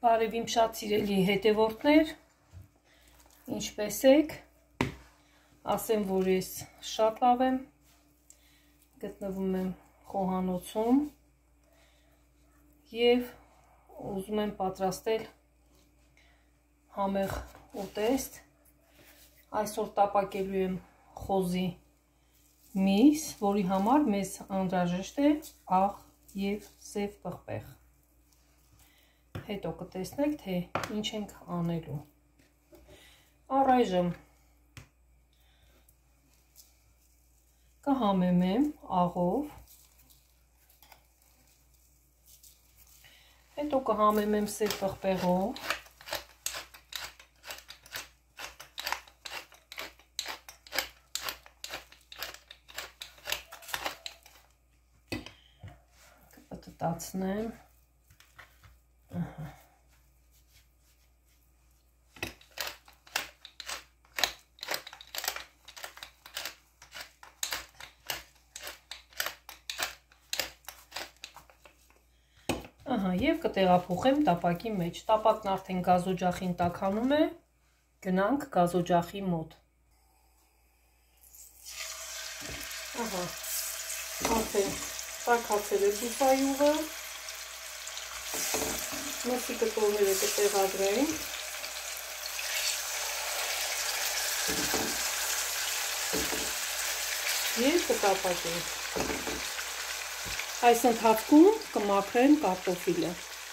Բարև իմ շատ սիրելի հետևորդներ, ինչպես եք, ասեմ, որ ես շատ լավ եմ, գտնվում եմ խոհանոցում և ուզում եմ պատրաստել համեղ ուտեստ, այսօր տապակելու եմ խոզի միս, որի համար մեզ անհրաժեշտ է աղ և սև պղպեղ։ Հետո կտեսնեք, թե ինչ ենք անելու։ Առայժմ կհամեմեմ աղով, հետո կհամեմեմ սև պղպեղով, կպտտացնեմ։ Եվ կտեղափոխեմ տապակի մեջ։ Տապակն արդեն գազօջախին տաքանում է, գնանք գազօջախի մոտ։ Արդեն տաքացել է բուծայուղը, մսի կտորները կտեղադրենք, և կտապակենք։ Այս ընթացքում կմաքրեմ կարտոֆիլը։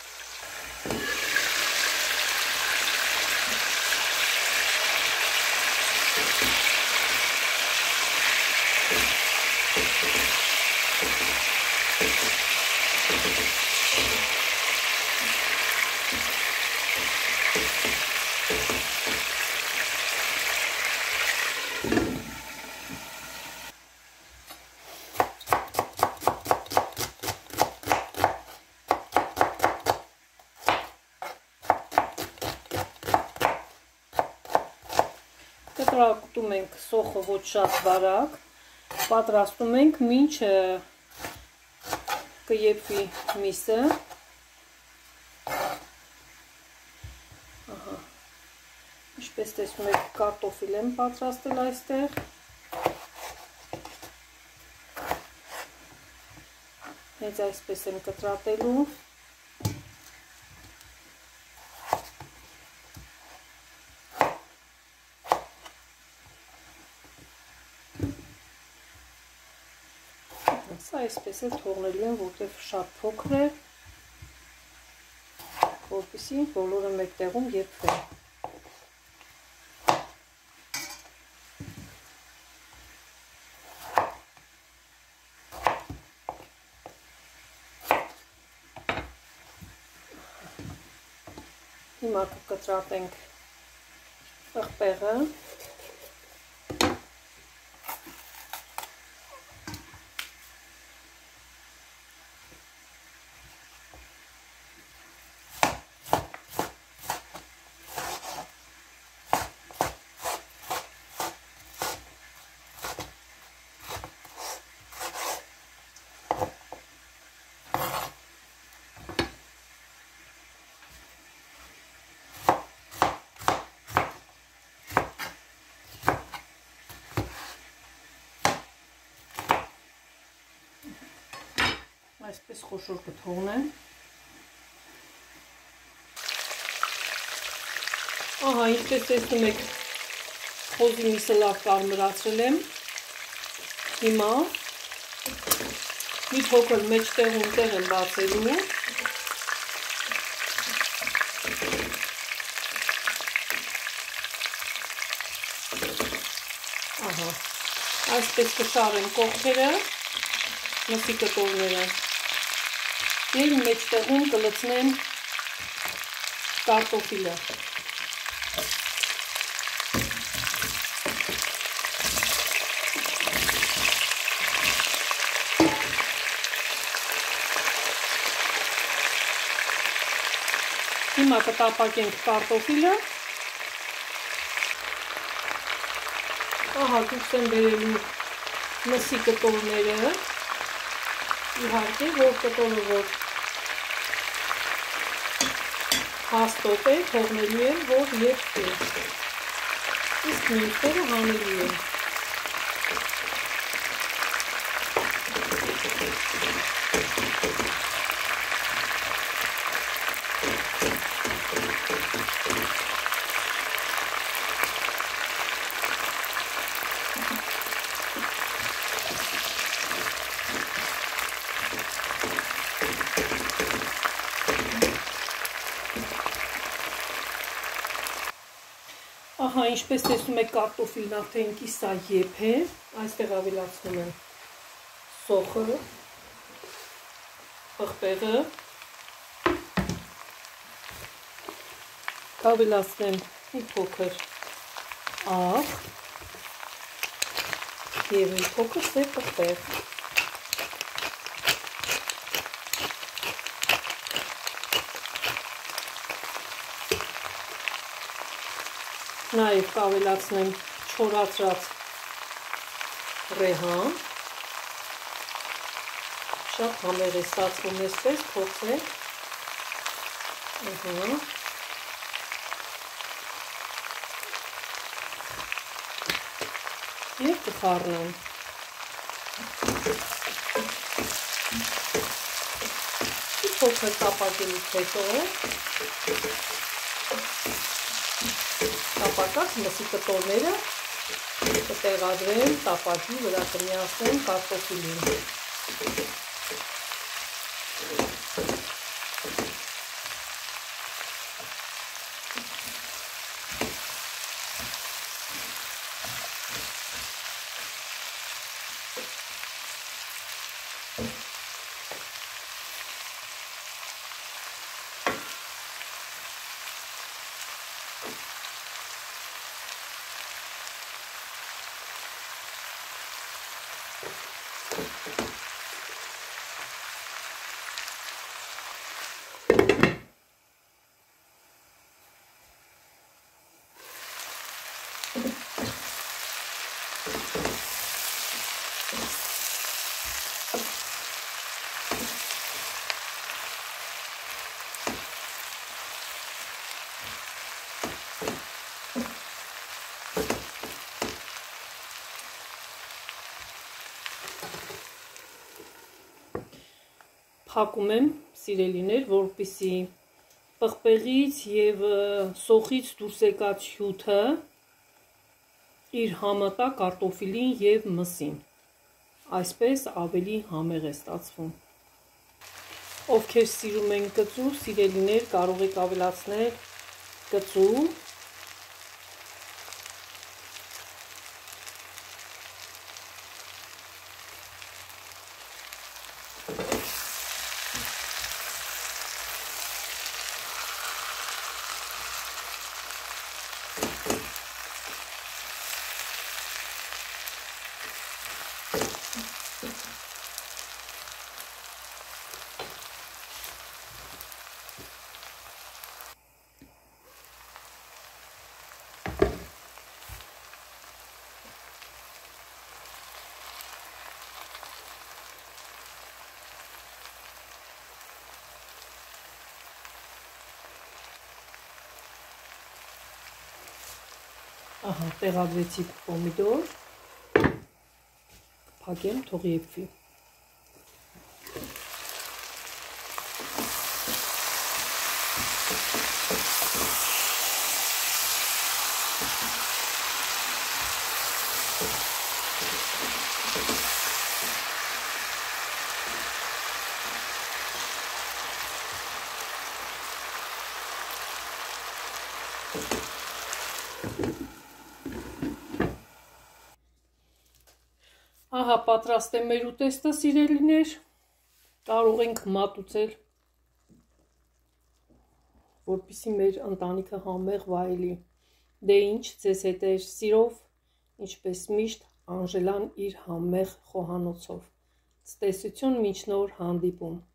Կտրատում ենք սոխը ոչ շատ բարակ, պատրաստում ենք մինչ կեփվի միսը։ Ինչպես տեսնում եք, կարտոֆիլ եմ պատրաստել այստեղ։ Հենց այսպես եմ կտրատելու։ Սա այսպես էլ թողնելու եմ, որտեղ շատ փոքր է, որպեսզի բոլորը մեկտեղում եփվեն։ Հիմա կկտրատենք պղպեղը։ Այսպես խոշոր կթողնեմ։ Ահա, ինչպես տեսնում եք, խոզի միսը լավ կարմրացրել եմ։ Հիմա մի փոքր մեջտեղում տեղ եմ բացելու։ Ահա, այսպես կշարեմ կողքերը, մսի կտորները։ Եվ մեջտեղում կլցնեմ կարտոֆիլը։ Հիմա կտապակենք կարտոֆիլը։ Ահա, դուրս եմ բերելու մսի կտորները։ Իհարկե, որ կտորը որ հաստոտ է, թողնելու եմ, որ եփվի։ Իսկ մյուսները հանելու եմ։ Ահա, ինչպես տեսնում եք, կարտոֆիլն արդեն կիսա եփ է, այստեղ ավելացնում եմ սոխը, պղպեղը, կավելացնեմ մի փոքր աղ և մի փոքր սև պղպեղ։ Նաև կավելացնեմ չորացրած ռեհան, շատ համեղ է ստացվում էսպես, փորձեք, և կխառնեմ։ Փոքր տապակելուց հետո տապակած մսի կտորները կտեղադրեմ տապակի վրա, կմիացնեմ կարտոֆիլին։ Փակում եմ, սիրելիներ, որպեսզի պղպեղից և սոխից դուրս եկած հյութը իր համը տա կարտոֆիլին և մսին։ Այսպես ավելի համեղ է ստացվում։ Ովքեր սիրում են կծու, սիրելիներ, կարող եք ավելացնել կծու։ Ահա, տեղադրեցի պոմիդոր, փակեմ, թող եփվի։ Ահա, պատրաստ է մեր ուտեստը, սիրելիներ, կարող ենք մատուցել, որպեսզի մեր ընտանիքը համեղ վայելի։ Դե ինչ, ձեզ հետ էր սիրով, ինչպես միշտ, Անժելան իր համեղ խոհանոցով։ Ցտեսություն, մինչ նոր հանդիպում։